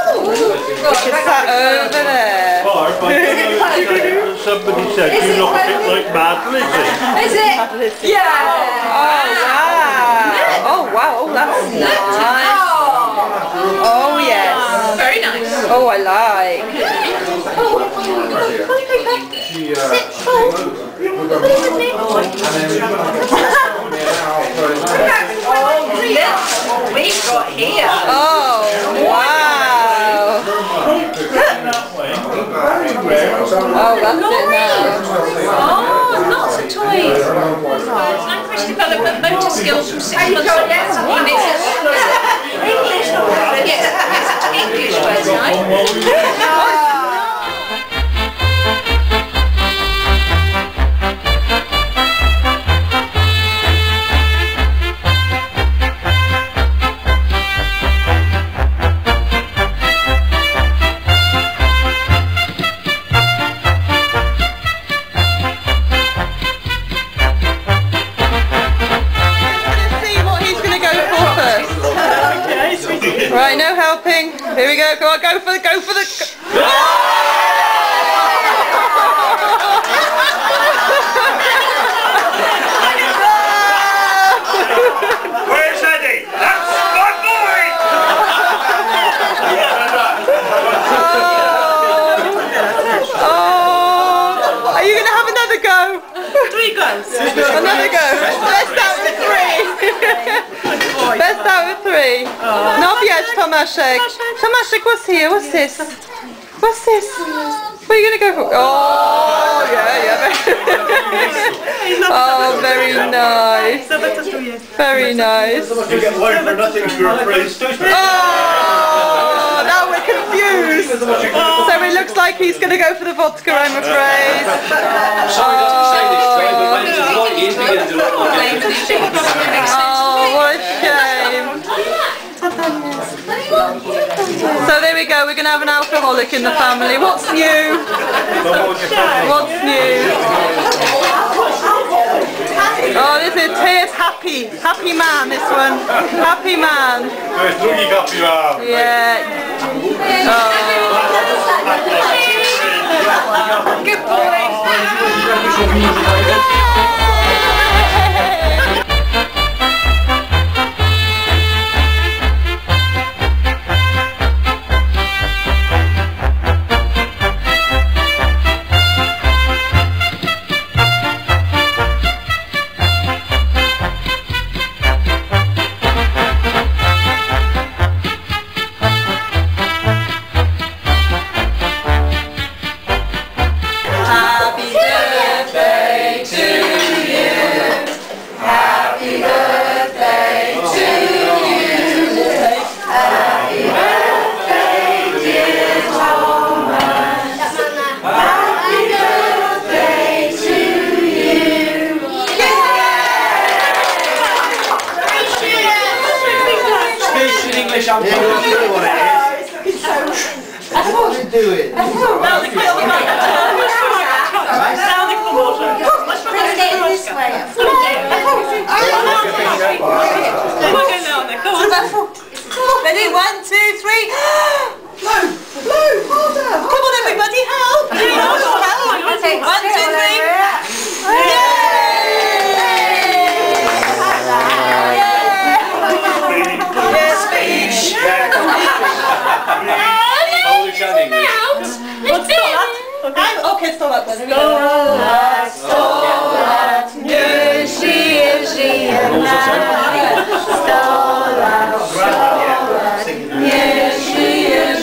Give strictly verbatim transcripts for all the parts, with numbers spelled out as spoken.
It's that over there. Somebody said you look a bit like Mad Lizzie. Is it? Yeah. Oh wow. Oh wow. Oh that's nice. Oh yes. Very nice. Oh I like. What we've got here. Oh wow. Oh that's it now. Oh, lots of toys. Like Chris development motor skills from six months old. Yes, English words, right? Right, no helping. Here we go. Go on, go for the, go for the. Go. Where's Eddie? That's my boy! Oh. Oh. Are you going to have another go? Three goes. Another go. Best out of three. Best out of three. Oh. Not yet, Tomaszek. Tomaszek, what's here? What's this? What's this? What are you going to go for? Oh, yeah, yeah. Oh, very nice. Very nice. You get one for nothing if you're afraid. Oh, now we're confused. So it looks like he's going to go for the vodka, I'm afraid. Sorry, doesn't say this train, but when it's light, he's beginning to look like it. Oh, what a shame. So there we go, we're going to have an alcoholic in the family. What's new? What's new? Oh, this is Tears happy. Happy man, this one. Happy man. Yeah. Oh. Good boy. I'm not sure what it is. What are you doing? Sounding for water. Let's put it this way. Ready? One, two, three. Blow! Blow! Harder! Come on, everybody, help! Help! One, two, three. Okay, stop that then. Stolat, stolat, niech żyje, żyje nam. Stolat, stolat, niech żyje,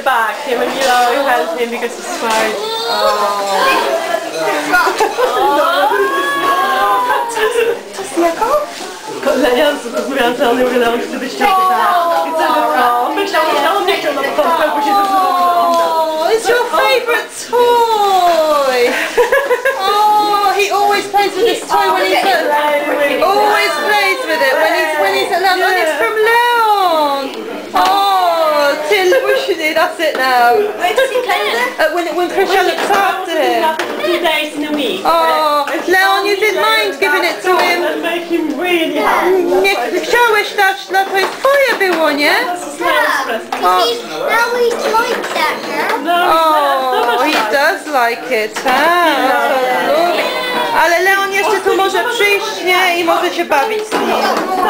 the back, him and you know, held him because he smiled. Leon zrozumiał, że on nie udało się wyścigać. I co go myślał, że on nie chciał na początku, bo się Oh, it's your favourite toy! Oh, he always plays with this toy when he's at always plays with it when he's when he's at Leon. And it's from Leon! Oh, Till Bushini, that's it now. Where does he play it? Uh, when when Christian looks after him. two days in a week. Oh, Leon, you didn't mind giving it to him. And make him really happy. Nie chciałeś dać, no to twoje było, nie? Now he's like that, girl. Oh, he does like it, huh? So lovely. Ale Leon jeszcze tu może przyjść, nie? I może się bawić z nim.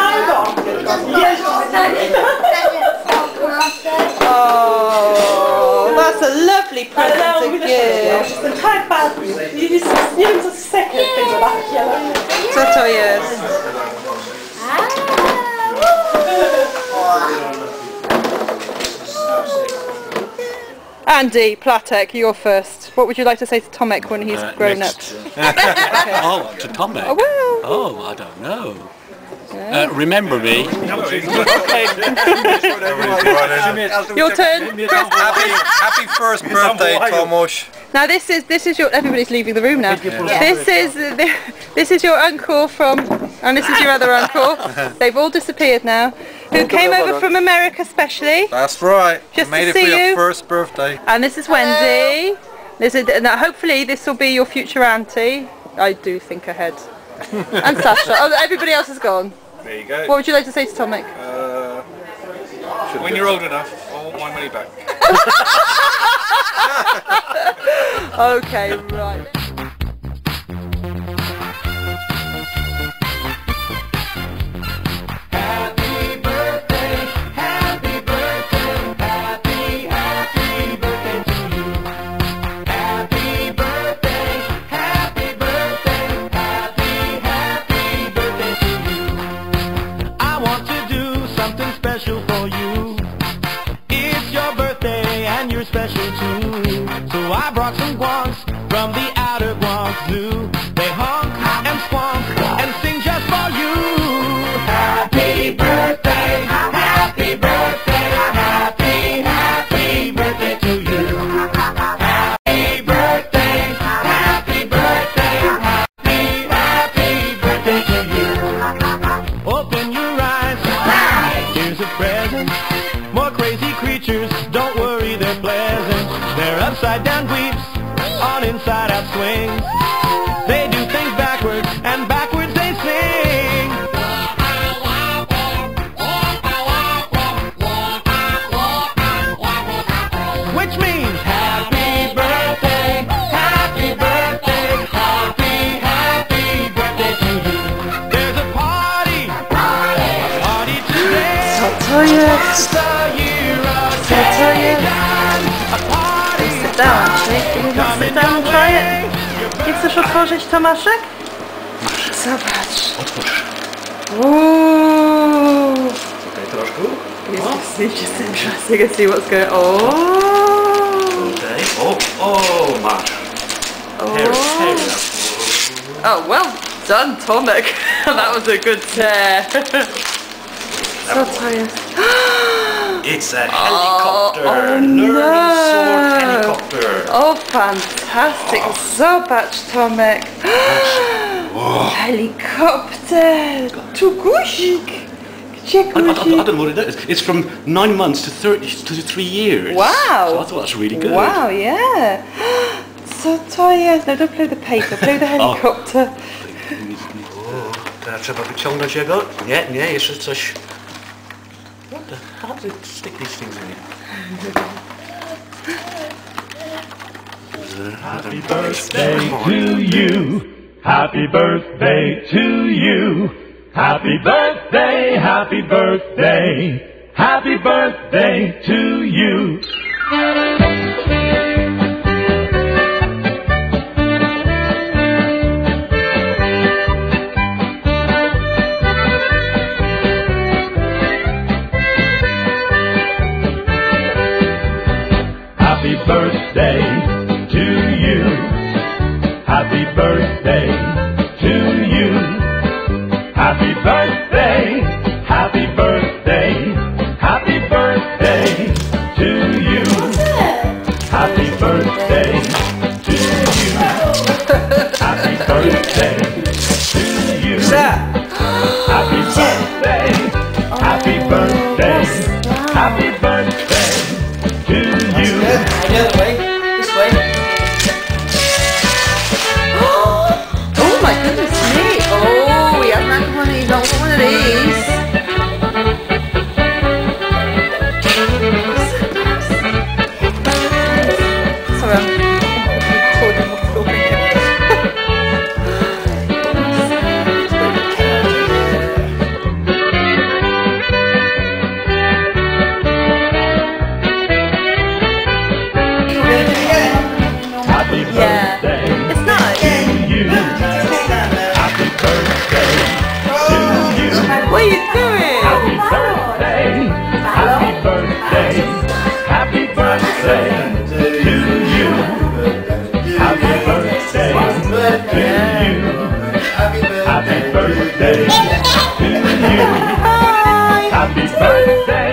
Oh, that's a lovely present to give. Nie wiem, co z sekret tego bakiela. Co to jest? Andy Platek, you're first. What would you like to say to Tomek when he's Uh, grown next. up? Oh, to Tomek? Oh, well. Oh, I don't know. Uh, remember me. Your turn. Chris. Happy, happy first birthday, Tomuś. Now this is this is your. Everybody's leaving the room now. This is this is your uncle from, and this is your other uncle. They've all disappeared now. Who came over from America specially? That's right. Just Made to it see for your you. first birthday. And this is Wendy. This is now. Hopefully this will be your future auntie. I do think ahead. And Sasha. Oh, everybody else is gone. There you go. What would you like to say to Tomek? Uh, when you're old enough, I want my money back. Okay, right. So I brought some guans from the outer Guangzhou. They honk and squonk and sing just for you. Happy birthday, happy birthday, happy, happy birthday to you. Happy birthday, happy birthday, happy, happy birthday to you. Open your eyes, here's a present. More crazy creatures, don't worry, they're pleasant. They're upside down dweebs on inside out swings. They do things backwards and backwards they sing. Which means happy birthday, happy birthday, happy, happy birthday to you. There's a party, a party today. Co to jest? Co to jest? Sit down, actually. Can you sit down and try it? Nie chcesz otworzyć, Tomaszek? Zobacz. Otwórz. Ooh. Tutaj troszkę. It's just interesting to see what's going on. Oh. Tutaj. O, o, masz. Here, here. Oh, well done, Tomek. That was a good tear. Co to jest? It's a helicopter. Oh, oh Nervous no. sword helicopter. Oh, fantastic. Zobacz, Tomek. Helikopter. Tu guzik. Gdzie I, I, I guzik? don't know what it is. It's from nine months to thirty to three years. Wow. So I thought that's really good. Wow, yeah. Co to jest? No, don't play the paper, play the helicopter. O, teraz trzeba wyciągnąć jego. Nie, nie, jeszcze coś. What the, how do they stick these things in here? Happy birthday to you. Happy birthday to you. Happy birthday, happy birthday. Happy birthday to you. that? Happy birthday, happy birthday, happy birthday to you. The other way, this way. Oh my goodness me! Oh, he hasn't had one of these. Not one of these. Sorry, I'm recording what's going on. Happy Yeah. birthday It's not. to you. Happy birthday to you. What are you doing? Happy birthday, happy birthday, happy birthday to you. Happy birthday to you. Happy birthday to you. Bye. Happy birthday